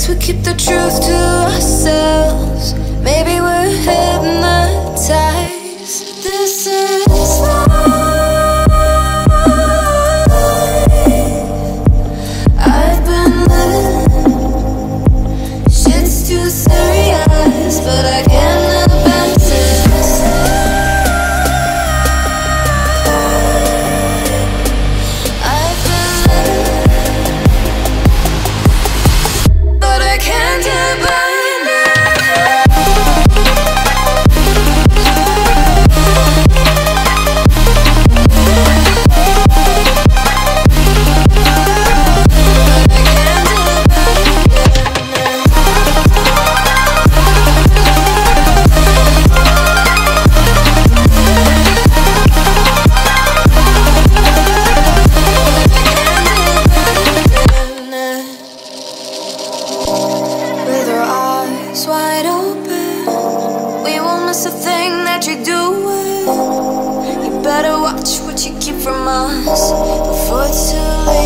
guess we keep the truth to ourselves. Maybe we're hypnotized. This is life. I've been living. Shit's too serious, but I can't abandon this. I've been living, but I can't abandon it. With our eyes wide open, we won't miss a thing that you're doing. You better watch what you keep from us before it's too late.